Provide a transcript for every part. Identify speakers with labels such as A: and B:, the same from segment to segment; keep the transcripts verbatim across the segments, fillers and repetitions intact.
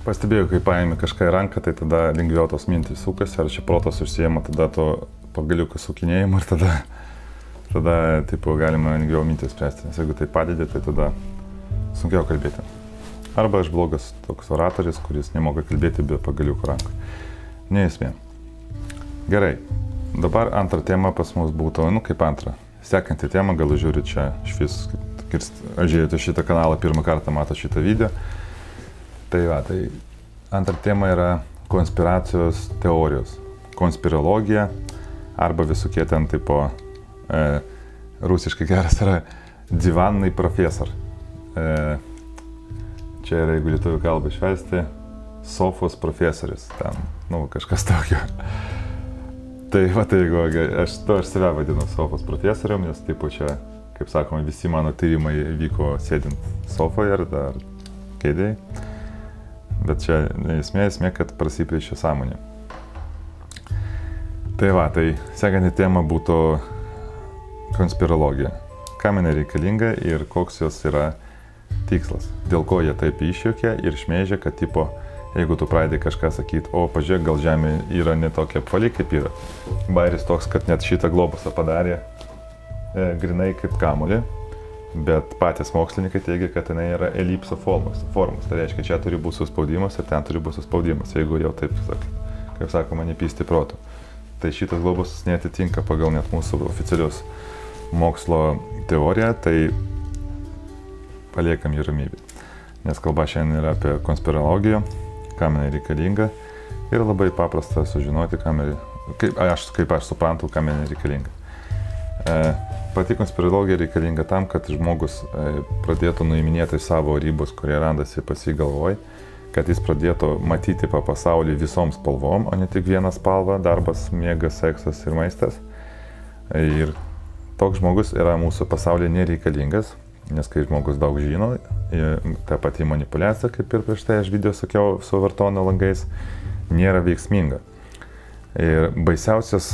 A: Pastebėjau, kai paėmė kažką į ranką, tai tada lengviau tos mintys sukasi, ar čia protas užsiema tada to pagaliuką sukinėjimu ir tada, tada tipo, galima lengviau mintis spręsti, nes jeigu tai padedi, tai tada sunkiau kalbėti. Arba aš blogas toks oratorius, kuris nemoka kalbėti be pagaliuko rankų. Neesmė. Gerai, dabar antra tema pas mus būtų, nu kaip antra, sekanti tema, gal žiūri čia, švis, aš žiūrėjote šitą kanalą, pirmą kartą mato šitą video. Tai va, tai antra tema yra konspiracijos teorijos, konspirologija arba visokie ten tipo, e, rusiškai geras yra divanai profesor. E, čia yra, jeigu lietuvių kalbą išvesti, sofos profesoris, ten, nu, kažkas tokio. Tai va, tai jeigu aš, to aš save vadinu sofos profesorium, nes tipo čia, kaip sakoma, visi mano tyrimai vyko sėdint sofoje ar, ar kėdėje. Bet čia esmė, esmė, kad prasiplėšia sąmonė. Tai va, tai sekanti tema būtų konspirologija. Kam jinai reikalinga ir koks jos yra tikslas. Dėl ko jie taip išjuokia ir šmeižia, kad tipo, jeigu tu pradedi kažką sakyti, o pažiūrėk, gal Žemė yra ne tokia apvali kaip yra. Bairis toks, kad net šitą globusą padarė e, grinai kaip kamuolį. Bet patys mokslininkai teigia, kad jinai yra elipso formos. formos. Tai reiškia, čia turi būti suspaudimas ir ten turi būti suspaudimas, jeigu jau taip, kaip sakoma, nepysti protų. Tai šitas globusas neatitinka pagal net mūsų oficialius mokslo teoriją, tai paliekam jį ramybę. Nes kalba šiandien yra apie konspirologiją, kam jinai reikalinga ir labai paprasta sužinoti, kam jinai, kaip, aš, kaip aš suprantu, kam jinai reikalinga. E, Pati konspirologija reikalinga tam, kad žmogus pradėtų nuiminėti savo ribos, kurie randasi pas jį galvoj, kad jis pradėtų matyti po pasaulį visom spalvom, o ne tik vieną spalvą - darbas, miegas, seksas ir maistas. Ir toks žmogus yra mūsų pasaulyje nereikalingas, nes kai žmogus daug žino, ta pati manipulacija, kaip ir prieš tai aš video sakiau su vartono langais, nėra veiksminga. Ir baisiausias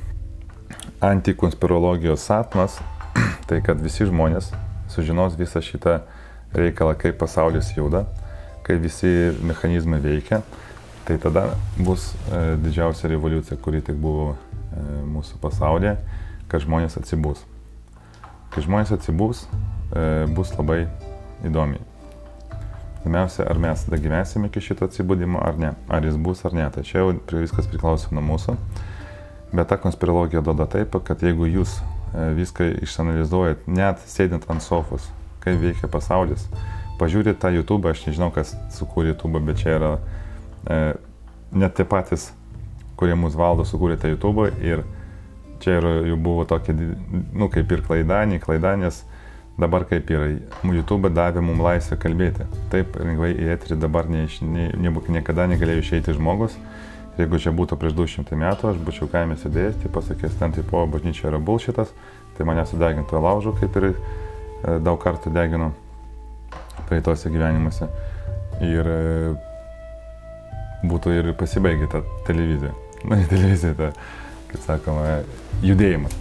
A: antikonspirologijos sapnas, tai kad visi žmonės sužinos visą šitą reikalą, kaip pasaulis juda, kaip visi mechanizmai veikia, tai tada bus e, didžiausia revoliucija, kuri tik buvo e, mūsų pasaulyje, kad žmonės atsibus. Kai žmonės atsibus, e, bus labai įdomiai. Pirmiausia, ar mes dagyvensime iki šito atsibudimo ar ne, ar jis bus ar ne, tai čia jau viskas priklauso nuo mūsų. Bet ta konspirologija duoda taip, kad jeigu jūs viską išanalizuojat, net sėdint ant sofos, kaip veikia pasaulis, pažiūrėt tą YouTube, aš nežinau, kas sukūrė YouTube, bet čia yra e, net tie patys, kurie mus valdo, sukūrė tą YouTube ir čia yra, jau buvo tokia, nu, kaip ir klaida, ne klaida, nes dabar kaip yra, YouTube davė mums laisvę kalbėti. Taip, lengvai į eterį dabar ne, ne, ne, niekada negalėjo išeiti žmogus. Jeigu čia būtų prieš du šimtus metų, aš būčiau kaime sėdėjęs, tai pasakės, ten tipo bažnyčia yra bullshitas, tai mane sudegintų laužu, kaip ir e, daug kartų deginu praeitose gyvenimuose. Ir e, būtų ir pasibaigę tą televiziją. Na, televizija, ta, kaip sakoma, judėjimas.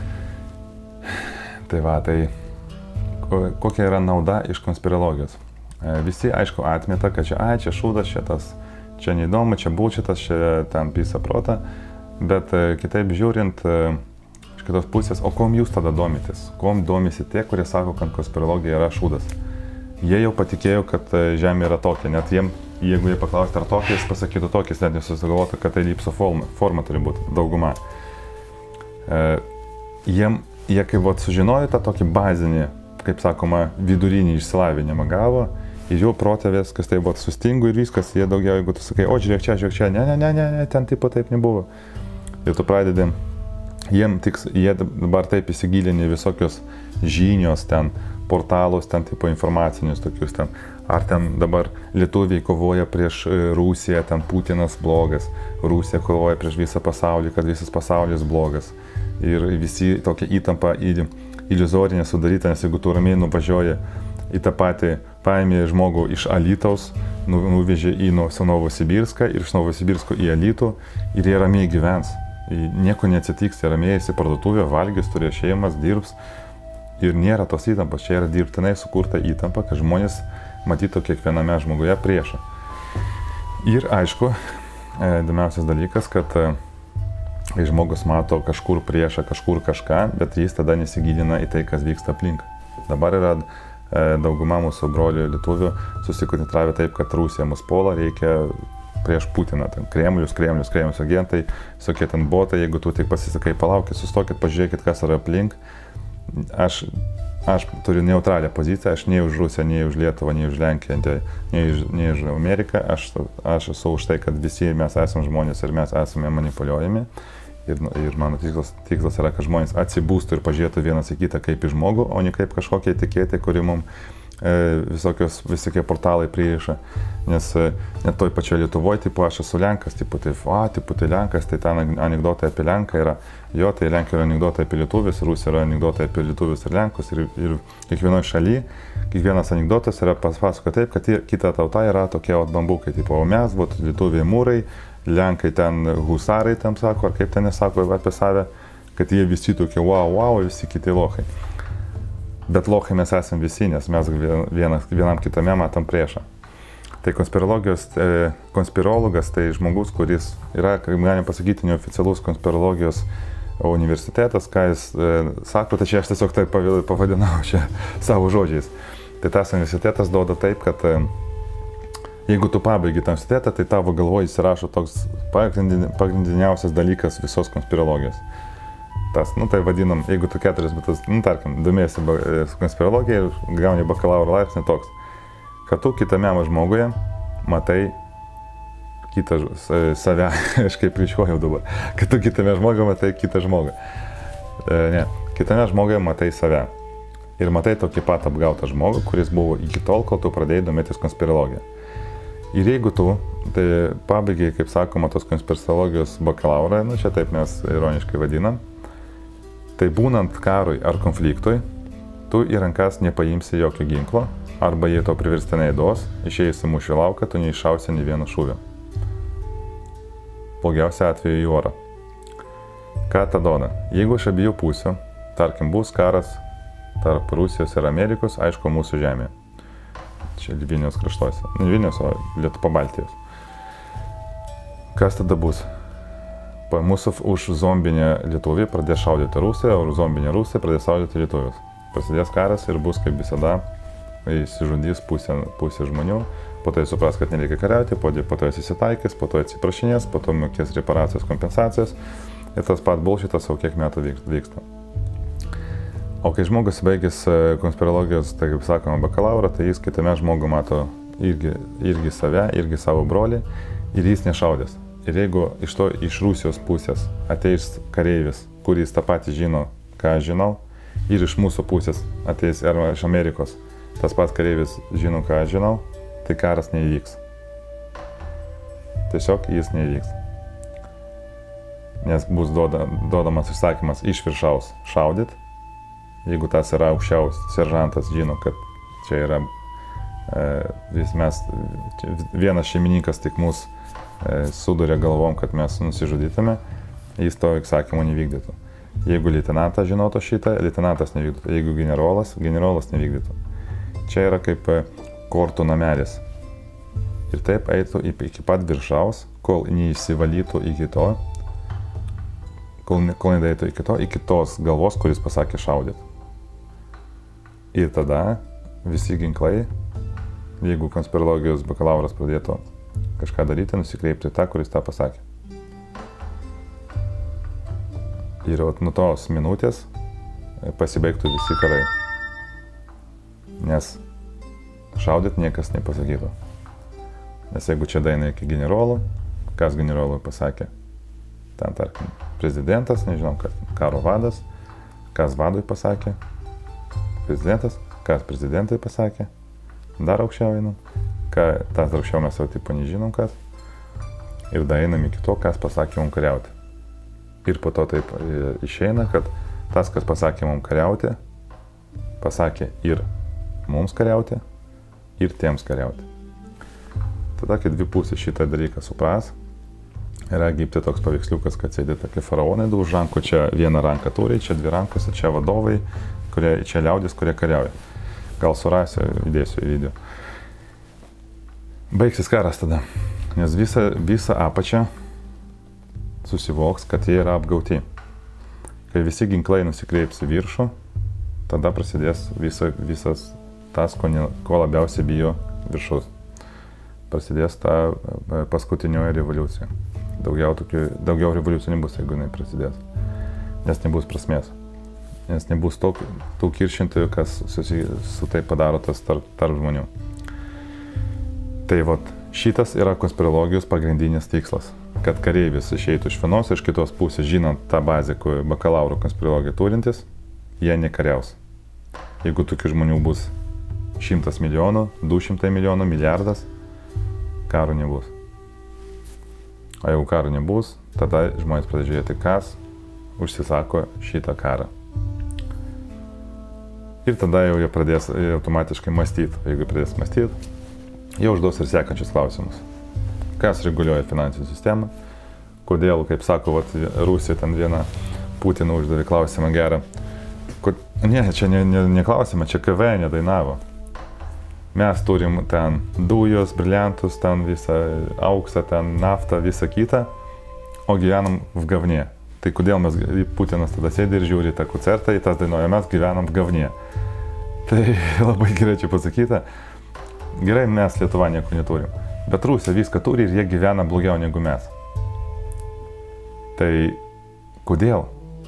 A: Tai va, tai ko, kokia yra nauda iš konspirologijos? E, visi, aišku, atmeta, kad čia, ai, čia šūdas, čia tas, čia neįdomu, čia bullshitas, čia ten pisa protą, bet e, kitaip žiūrint, e, iš kitos pusės, o kom jūs tada domitės? Kom domisi tie, kurie sako, kad konspirologija yra šūdas? Jie jau patikėjo, kad e, Žemė yra tokia, net jiem, jeigu jie paklaustų, ar tokia, jis pasakytų tokis, net nesusigalvotų, kad tai elipso forma, forma turi būti, dauguma. E, jiem, jie kaip vat sužinojo tą tokį bazinį, kaip sakoma, vidurinį išsilavinimą gavo, ir jų protėvės, kas tai buvo sustingo ir viskas, jie daugiau, jeigu tu sakai, o žiūrėk čia, žiūrėk čia, ne, ne, ne, ne, ne, ten tipo taip nebuvo. Ir tu pradedi, jiem tiks, jie dabar taip įsigilini visokios žinios ten, portalus ten tipo informacinius tokius ten, ar ten dabar lietuviai kovoja prieš Rusiją, ten Putinas blogas, Rusija kovoja prieš visą pasaulį, kad visas pasaulis blogas. Ir visi tokia įtampa iliuzorinė sudaryta, nes jeigu tu ramiai nuvažiuoji į tą patį, paėmė žmogų iš Alytaus, nu, nuvežė į Novosibirską ir iš Novosibirsko į Alytų ir jie ramiai gyvens. Nieko neatsitiks, jie ramiai į parduotuvę, valgys, turės šeimas, dirbs. Ir nėra tos įtampos, čia yra dirbtinai sukurta įtampa, kad žmonės matytų kiekviename žmoguje priešą. Ir aišku, įdomiausias dalykas, kad kai žmogus mato kažkur priešą, kažkur kažką, bet jis tada nesigilina į tai, kas vyksta aplink. Dabar yra dauguma mūsų brolių lietuvių susikoncentravę taip, kad Rusija mus puola, reikia prieš Putiną, ten Kremlius, Kremlius, Kremlius agentai, visokie ten botai, jeigu tu tik pasisakai, palaukit, sustokit, pažiūrėkit, kas yra aplink. Aš, aš turiu neutralią poziciją, aš nei už Rusiją, nei už Lietuvą, nei už Lenkiją, nei už, nei už Ameriką, aš, aš esu už tai, kad visi mes esame žmonės ir mes esame manipuliuojami. Ir, ir mano tikslas, tikslas yra, kad žmonės atsibūstų ir pažiūrėtų vienas į kitą kaip į žmogų, o ne kaip kažkokia etiketė, kuri mums e, visokios, visokie portalai pririša. Nes e, net toj pačioje Lietuvoje, tipo, aš esu Lenkas, tipo, tai, a, tipo, tai Lenkas, tai ten anekdotai apie Lenką yra, jo, tai Lenkija yra anekdotai apie lietuvius, Rusija yra anekdotai apie lietuvius ir Lenkus. Ir, ir kiekvienoje šalyje, kiekvienas anekdotas yra pasako taip, kad kita tauta yra tokie ot bambukai, tipo, o mes, vat, lietuviai mūrai, Lenkai ten husarai, ten sako, ar kaip ten nesako apie save, kad jie visi tokie wow, wow, visi kiti lochai. Bet lochai mes esame visi, nes mes vienas, vienam kitame matom priešą. Tai konspirologijos, e, konspirologas tai žmogus, kuris yra, kaip galim pasakyti, neoficialus konspirologijos universitetas, ką jis e, sako, tai čia aš tiesiog taip pavadinau čia savo žodžiais. Tai tas universitetas duoda taip, kad e, jeigu tu pabaigi tą universitetą, tai tavo galvoje įsirašo toks pagrindin, pagrindiniausias dalykas visos konspirologijos. Tas, nu tai vadinam, jeigu tu keturis metus, nu tarkim, domiesi konspirologija ir gauni bakalauro laipsnį toks, kad tu kitame žmoguje matai kitą save, aš kaip ryškojau dabar, kad tu kitame žmoguje matai kitą žmogą. E, ne, kitame žmoguje matai save. Ir matai tokį pat apgautą žmogų, kuris buvo iki tol, kol tu pradėjai domėtis konspirologiją. Ir jeigu tu, tai pabaigiai, kaip sakoma, tos konspirologijos bakalaurą, nu čia taip mes ironiškai vadinam, tai būnant karui ar konfliktui, tu į rankas nepaimsi jokio ginklo, arba jei to priverstinai duos, išėjus į mūšio lauką, tu neiššausi nei vieno šūvio. Blogiausia atveju į orą. Ką ta duoda? Jeigu iš abiejų pusių, tarkim, bus karas tarp Rusijos ir Amerikos, aišku, mūsų žemėje. Čia Vilniaus kraštuose. Ne Vilniaus, o Lietuva Baltijos. Kas tada bus? Pa mūsų už zombinę Lietuvį pradės šaudyti Rusiją, o zombinę Rusiją pradės šaudyti Lietuvius. Prasidės karas ir bus kaip visada, įsižudys pusė, pusė žmonių, po to jis supras, kad nereikia kariauti, po, po to jis įsitaikys, po to atsiprašinės, po to mokės reparacijos, kompensacijas ir tas pat bullshitas jau kiek metų vyksta. O kai žmogus baigęs konspirologijos, tai kaip sakoma, bakalaurą, tai jis kitame žmogų mato irgi, irgi save, irgi savo brolį ir jis nešaudės. Ir jeigu iš to iš Rusijos pusės ateis kareivis, kuris tą patį žino, ką aš žinau, ir iš mūsų pusės ateis, arba iš Amerikos, tas pats kareivis žino, ką aš žinau, tai karas neįvyks. Tiesiog jis neįvyks. Nes bus duoda, duodamas išsakymas iš viršaus šaudyt. Jeigu tas yra aukščiaus seržantas žino, kad čia yra e, vis mes, vienas šeimininkas tik mus e, suduria galvom, kad mes nusižudytume, jis to įsakymo nevykdytų. Jeigu leitenantas žinotų šitą, leitenantas nevykdytų. Jeigu generolas, generolas nevykdytų. Čia yra kaip kortų namelis. Ir taip eitų iki pat viršaus, kol neįsivalytų iki to, kol, kol nedaitų iki to, iki tos galvos, kuris pasakė šaudyti. Ir tada visi ginklai, jeigu konspirologijos bakalauras pradėtų kažką daryti, nusikreipti tą, kuris tą pasakė. Ir nuo tos minutės pasibaigtų visi karai. Nes šaudyt niekas nepasakytų. Nes jeigu čia daina iki generolų, kas generolui pasakė? Ten, tarkim, prezidentas, nežinau, kad karo vadas, kas vadui pasakė? Prezidentas, kas prezidentai pasakė, dar aukščiau einam, ką tas aukščiau mes jau tipo nežinom kas, ir dar einam iki to, kas pasakė mums kariauti. Ir po to taip išeina, kad tas, kas pasakė mums kariauti, pasakė ir mums kariauti, ir tiems kariauti. Tada, kai dvi pusės šitą dalyką supras, yra Egipte toks paveiksliukas, kad sėdė tokie faraonai, du už rankų, čia vieną ranką turi, čia dvi rankose, čia vadovai, kurie, čia liaudis, kurie kariauja. Gal surasiu, įdėsiu į video. Baigsis karas tada. Nes visa, visa apačia susivoks, kad jie yra apgauti. Kai visi ginklai nusikreips į viršų, tada prasidės visa, visas tas, ko, ne, ko labiausiai bijo viršus. Prasidės ta paskutinioji revoliucija. Daugiau, tokių, daugiau revoliucijų nebus, jeigu jinai prasidės. Nes nebus prasmės. Nes nebus tok, tų kiršintojų, kas susi, su tai padaro tas tarp, tarp žmonių. Tai vat, šitas yra konspirologijos pagrindinis tikslas. Kad kareivis išeitų iš vienos, iš kitos pusės, žinant tą bazę, kur bakalauro konspirologiją turintis, jie nekariaus. Jeigu tokių žmonių bus šimtas milijonų, du šimtai milijonų, milijardas, karo nebus. O jeigu karo nebus, tada žmonės pradės žiūrėti, kas užsisako šitą karą. Ir tada jau jie pradės automatiškai mąstyti. Jeigu pradės mąstyti, jie užduos ir sekančius klausimus. Kas reguliuoja finansinę sistemą? Kodėl, kaip sako, vat, Rusija ten vieną Putiną uždavė klausimą gerą. Kod... Ne, čia ne, ne, ne klausimą, čia K V nedainavo. Mes turim ten dujos, briliantus, ten visą auksą, ten naftą, visą kitą, o gyvenam v gavnie. Tai kodėl mes, Putinas tada sėdi ir žiūri tą koncertą, į tas dainuoja, mes gyvenam v gavnie. Tai labai gerai čia pasakyta. Gerai, mes Lietuva nieko neturim. Bet Rusija viską turi ir jie gyvena blogiau negu mes. Tai kodėl?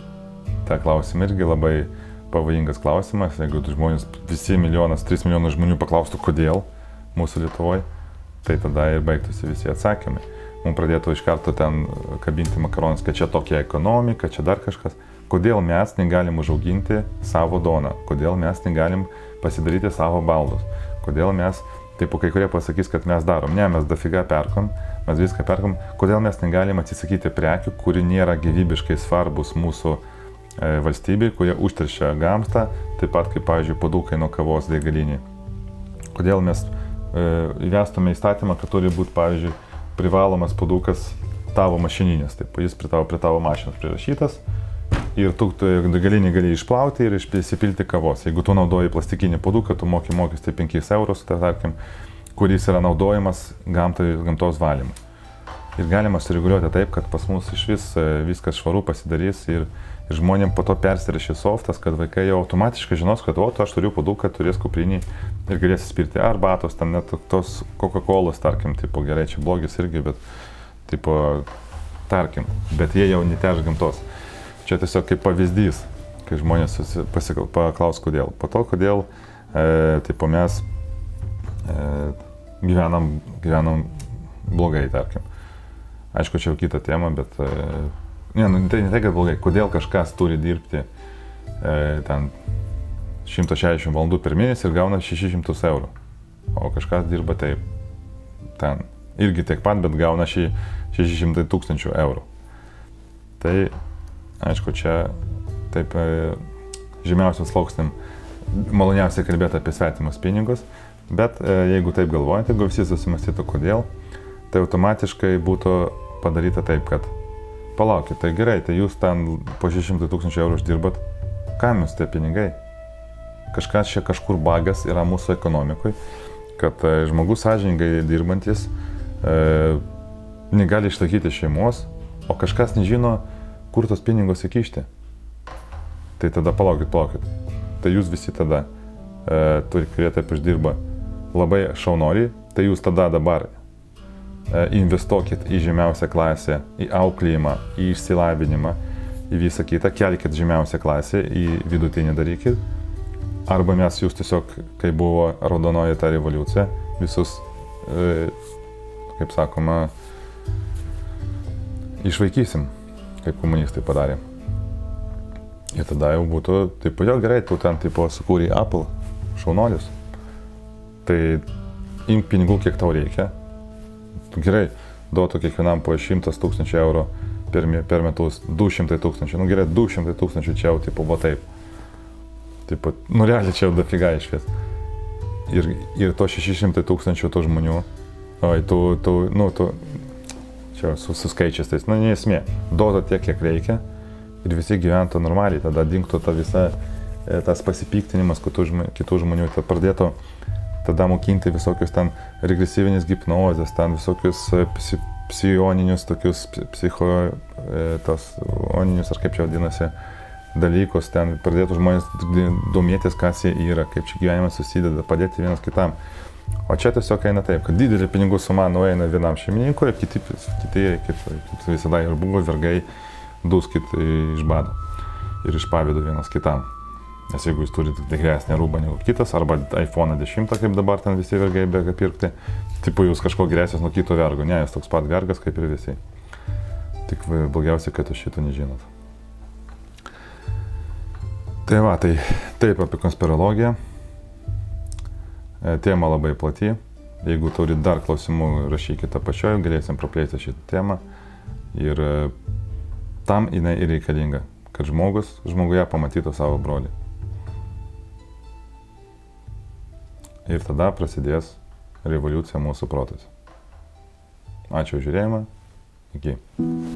A: Ta klausimą irgi labai pavojingas klausimas. Jeigu žmonės, visi milijonas, trys milijonai žmonių paklaustų, kodėl mūsų Lietuvoje, tai tada ir baigtųsi visi atsakymai. Mums pradėtų iš karto ten kabinti makaronus, kad čia tokia ekonomika, čia dar kažkas. Kodėl mes negalim užauginti savo duoną? Kodėl mes negalim pasidaryti savo baldus? Kodėl mes, taip kai kurie pasakys, kad mes darom. Ne, mes dafiga perkom, mes viską perkom. Kodėl mes negalim atsisakyti prekių, kuri nėra gyvybiškai svarbus mūsų e, valstybei, kurie užteršia gamtą, taip pat kaip, pavyzdžiui, puodukai nuo kavos degalinėje. Kodėl mes e, įvestume įstatymą, kad turi būti, pavyzdžiui, privalomas puodukas tavo mašininės, taip, jis prie tavo, prie tavo mašinos prirašytas ir tu degalinį gali išplauti ir įsipilti kavos. Jeigu tu naudoji plastikinį puoduką, tu moki mokestį penkis eurus, tai, tarkim, kuris yra naudojamas gamtai, gamtos valymui. Ir galima sureguliuoti taip, kad pas mus iš vis viskas švaru pasidarys ir, ir žmonėm po to persirašys softas, kad vaikai jau automatiškai žinos, kad o, aš turiu puoduką, turės kuprinį ir galės įspirti arbatos, ten net tos Coca-Colos, tarkim, tipo, gerai, čia blogis irgi, bet, tipo, tarkim, bet jie jau neterš gamtos. Čia tiesiog kaip pavyzdys, kai žmonės pasikal, paklaus, kodėl. Po to, kodėl, e, tipo, mes e, gyvenam, gyvenam blogai, tarkim. Aišku, čia jau kita tema, bet, e, ne, nu, tai ne tai, kad blogai, kodėl kažkas turi dirbti e, ten šimtas šešiasdešimt valandų per mėnesį ir gauna šešis šimtus eurų, o kažkas dirba taip, ten irgi tiek pat, bet gauna šeši šimtai tūkstančių eurų. Tai, aišku, čia taip žemiausiam sluoksniam maloniausiai kalbėti apie svetimus pinigus, bet jeigu taip galvojate, jeigu visi susimastytų kodėl, tai automatiškai būtų padaryta taip, kad palaukit, tai gerai, tai jūs ten po šeši šimtai tūkstančių eurų uždirbat, kam jūs tie pinigai? Kažkas čia kažkur bagas yra mūsų ekonomikui, kad žmogus sąžiningai dirbantis e, negali išlaikyti šeimos, o kažkas nežino, kur tos pinigus įkišti. Tai tada palaukit, palaukit. Tai jūs visi tada, e, turi, kurie taip uždirba labai šaunoriai, tai jūs tada dabar e, investuokit į žemiausią klasę, į auklėjimą, į išsilavinimą, į visą kitą, kelkit žemiausią klasę, į vidutinį darykit. Arba mes jūs tiesiog, kai buvo raudonoji ta revoliucija, visus, e, kaip sakoma, išvaikysim, kaip komunistai padarė. Ir tada jau būtų, taip, jau gerai, tu ten, tipo, sukūrė Apple, šaunuolius. Tai imk pinigų, kiek tau reikia. Tu gerai, duotų kiekvienam po šimtas tūkstančių eurų per, per metus, du šimtai tūkstančių. Nu gerai, du šimtai tūkstančių čia jau, tipo, buvo taip. Tipo, nu realiai čia jau dafiga išvies. Ir, ir to šeši šimtai tūkstančių tų žmonių, oi, tu, tu, nu, tu, čia su, su skaičiais, tai, nu, nesmė, duotų tiek, kiek reikia ir visi gyventų normaliai, tada dingtų ta visa, tas pasipiktinimas kitų žmonių, kitų žmonių, tad pradėtų tada mokinti visokius ten regresyvinės hipnozės, ten visokius psi, psioninius, tokius psicho, tos oninius, ar kaip čia vadinasi, dalykus, ten pradėtų žmonės domėtis, kas jie yra, kaip čia gyvenimas susideda, padėti vienas kitam. O čia tiesiog eina taip, kad didelė pinigų suma nueina vienam šeimininkui, kiti, kiti kaip, kaip visada ir buvo, vergai duskit iš bado ir iš pavydo vienas kitam. Nes jeigu jūs turite geresnę rūbą negu kitas, arba iPhone dešimt, kaip dabar ten visi vergai bėga pirkti, tipo jūs kažko geresnis nuo kito vergo, ne, jūs toks pat vergas kaip ir visi. Tik blogiausia, kad jūs šito nežinot. Tai va, tai taip apie konspirologiją. Tema labai plati. Jeigu turit dar klausimų, rašykite apačioje, galėsim praplėsti šitą temą. Ir tam jinai ir reikalinga, kad žmogus, žmoguje pamatytų savo brolį. Ir tada prasidės revoliucija mūsų protuose. Ačiū už žiūrėjimą. Iki.